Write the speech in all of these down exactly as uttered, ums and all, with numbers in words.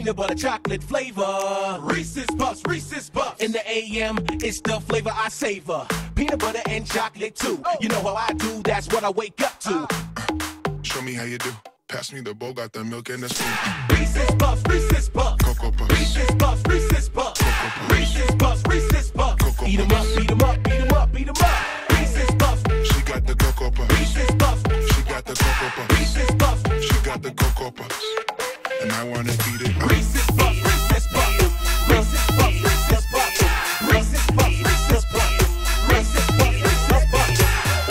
peanut butter chocolate flavor. Reese's Puffs, Reese's Puffs. In the A M, it's the flavor I savor. Peanut butter and chocolate too. You know how I do, that's what I wake up to. Show me how you do. Pass me the bowl, got the milk and the spoon. Reese's Puffs, Reese's Puffs. Coco Puffs. Reese's Puffs, Reese's Puffs. Coco Puffs. Reese's Puffs, Reese's Puffs. Coco Eat 'em up, beat 'em up, beat 'em up, beat 'em up. Reese's Puffs. She got the Coco Puffs. Reese's Puffs. She got the Coco Puffs. Reese's Puffs. She got the Coco Puffs. And I wanna eat it. Reese's Puffs, Reese's Puffs. Reese's Puffs, Reese's Puffs. Reese's Puffs, Reese's Puffs. Reese's Puffs, Reese's Puffs.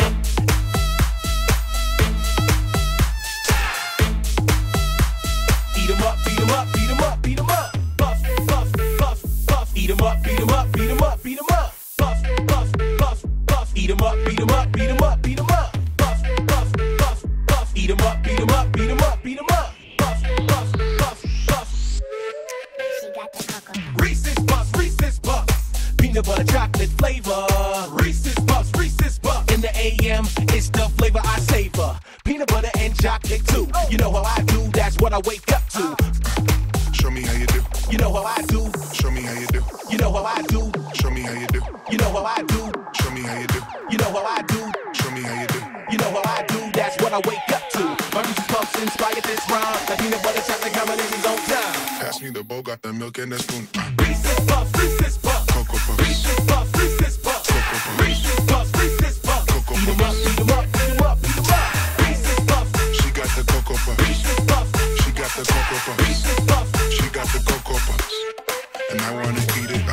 Eat 'em up, beat 'em up, beat 'em up, beat 'em up. Puffs, puffs, puffs, puffs. Eat 'em up, beat 'em up, beat 'em up, beat 'em up. Puffs, puffs, puffs, puffs. Eat 'em up, beat 'em up, beat 'em up, beat 'em up. Puffs, puffs, puffs, puffs. Eat 'em up, beat 'em up, beat 'em up, beat 'em up. Puffs, puffs, puffs, puffs. She got the Coco. Reese's Puffs, Reese's Puffs. Peanut butter chocolate flavor. Reese's Puffs, Reese's Puffs. In the A M, it's the flavor I savor. Peanut butter and chocolate too. You know how I do, that's what I wake up to. Show me how you do. You know how I do. Show me how you do. You know how I do. Show me how you do. You know how I do. Show me how you do. You know how I do. Show me how you do. You know how I do, that's what I wake up to. My Reese's Puffs inspired this rhyme. The peanut butter chocolate combination's on time. Pass me the bowl, got the milk and the spoon. Reese's Puffs, Reese's Puffs. Coco Puffs. Reese's Puffs, Reese's Puffs. Coco Puffs. Reese's Puffs, Reese's Puffs. Coco Eat 'em up, Puffs. beat 'em up, beat 'em up, beat 'em up. Reese's Puffs. She got the Coco Puffs. Reese's Puffs. She got the Coco Puffs. Reese's Puffs. She got the Coco Puffs. And I wanna eat it.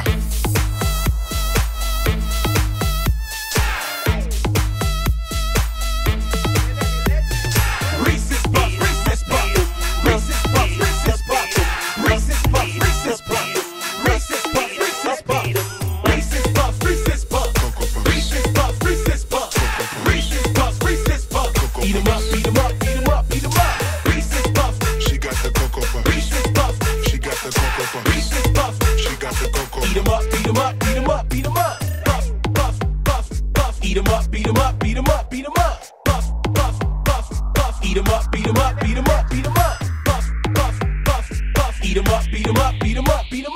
Reese's Puffs, Reese's Puffs. Reese's Puffs, Reese's Puffs. Reese's Puffs, Reese's Puffs. Reese's Puffs, Reese's Puffs. Reese's Puffs, Reese's Puffs. Coco Puffs. Reese's Puffs, Reese's Puffs. Reese's Puffs, Reese's Puffs. Eat 'em up, beat 'em up, beat 'em up, beat 'em up. Reese's Puffs. She got the Coco Puffs. Reese's Puffs. She got the Coco Puffs. Reese's Puffs. She got the Coco Eat 'em Puffs. up, beat 'em up, beat 'em up, beat 'em up. Puffs, puffs, puffs, puffs. Eat 'em up, beat 'em up, beat 'em up, beat 'em up. Puffs, puffs, puffs, puffs. Eat 'em up, beat 'em up, beat 'em up, beat 'em up. Puffs, puffs, puffs, puffs. Eat 'em up, beat 'em up, beat 'em up, beat 'em up.